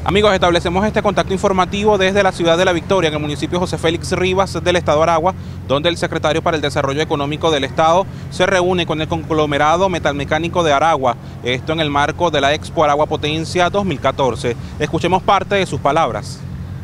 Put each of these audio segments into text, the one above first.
Amigos, establecemos este contacto informativo desde la ciudad de La Victoria, en el municipio José Félix Rivas del estado Aragua, donde el secretario para el Desarrollo Económico del estado se reúne con el conglomerado metalmecánico de Aragua, esto en el marco de la Expo Aragua Potencia 2014. Escuchemos parte de sus palabras.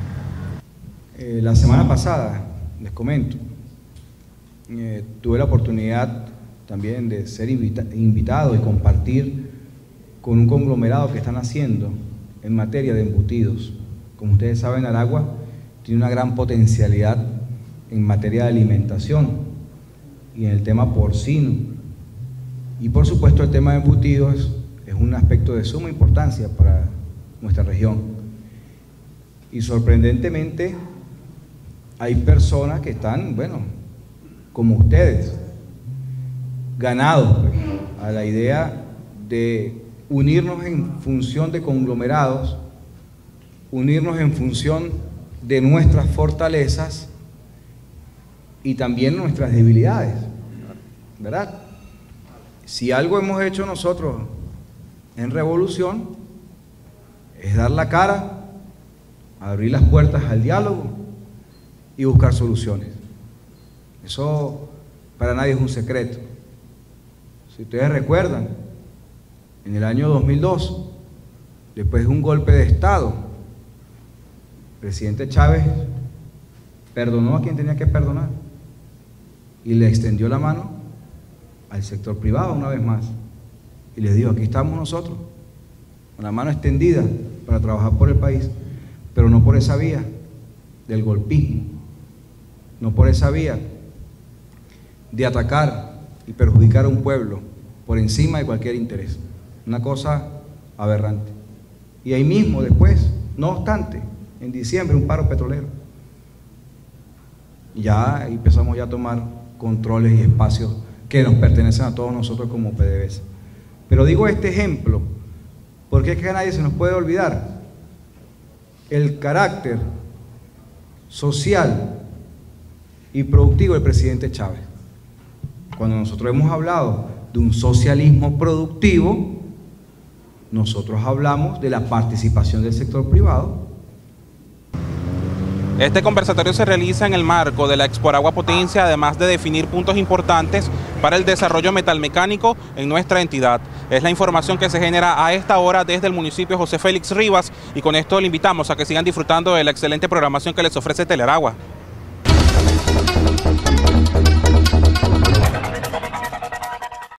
La semana pasada, les comento, tuve la oportunidad también de ser invitado y compartir con un conglomerado que están haciendo en materia de embutidos. Como ustedes saben, Aragua tiene una gran potencialidad en materia de alimentación y en el tema porcino. Y por supuesto el tema de embutidos es un aspecto de suma importancia para nuestra región. Y sorprendentemente hay personas que están, bueno, como ustedes, ganados pues, a la idea de unirnos en función de conglomerados, unirnos en función de nuestras fortalezas y también nuestras debilidades, ¿verdad? Si algo hemos hecho nosotros en Revolución es dar la cara, abrir las puertas al diálogo y buscar soluciones. Eso para nadie es un secreto. Si ustedes recuerdan, en el año 2002, después de un golpe de Estado, el presidente Chávez perdonó a quien tenía que perdonar y le extendió la mano al sector privado una vez más y les dijo: aquí estamos nosotros, con la mano extendida para trabajar por el país, pero no por esa vía del golpismo, no por esa vía de atacar y perjudicar a un pueblo por encima de cualquier interés. Una cosa aberrante. Y ahí mismo después, no obstante, en diciembre un paro petrolero. Y ya empezamos ya a tomar controles y espacios que nos pertenecen a todos nosotros como PDVSA. Pero digo este ejemplo porque es que a nadie se nos puede olvidar el carácter social y productivo del presidente Chávez. Cuando nosotros hemos hablado de un socialismo productivo, nosotros hablamos de la participación del sector privado. Este conversatorio se realiza en el marco de la Expo Aragua Potencia, además de definir puntos importantes para el desarrollo metalmecánico en nuestra entidad. Es la información que se genera a esta hora desde el municipio José Félix Rivas, y con esto le invitamos a que sigan disfrutando de la excelente programación que les ofrece Telearagua.